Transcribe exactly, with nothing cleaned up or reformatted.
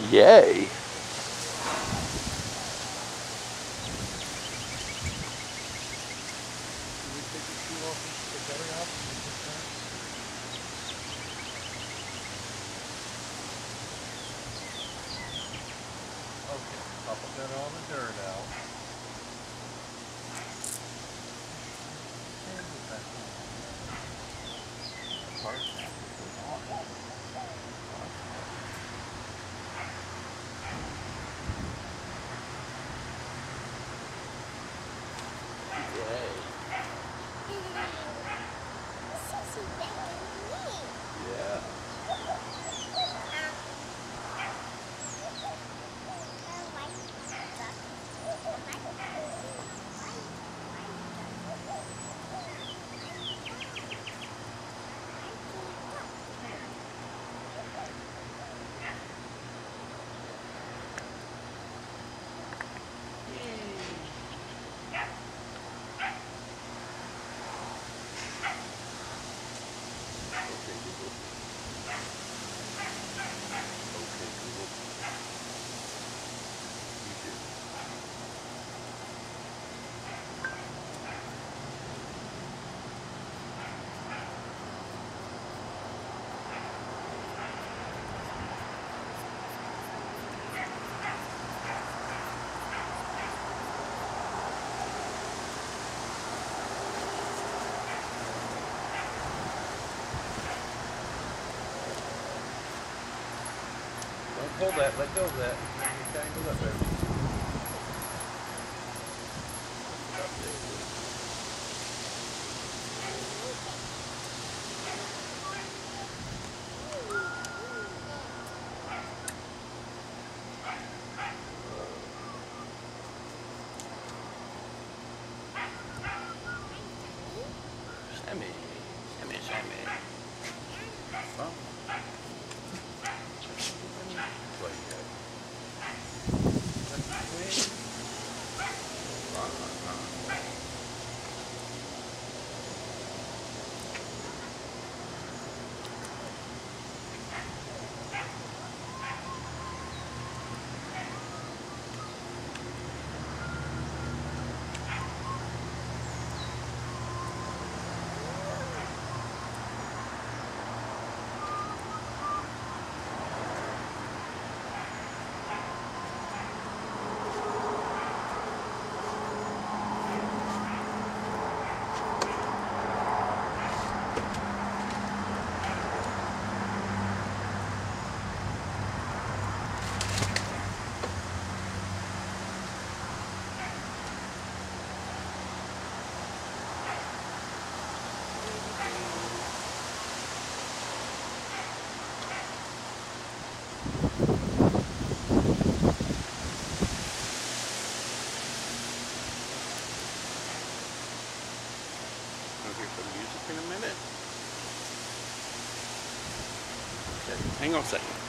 Yay. Okay, I'll put that all the dirt out. Yeah. Don't pull that, let go of that. You're tangled up there. Sammy, Sammy, Sammy. Well, What you got? run, run, run. I'll hear some music in a minute. Okay, hang on a second.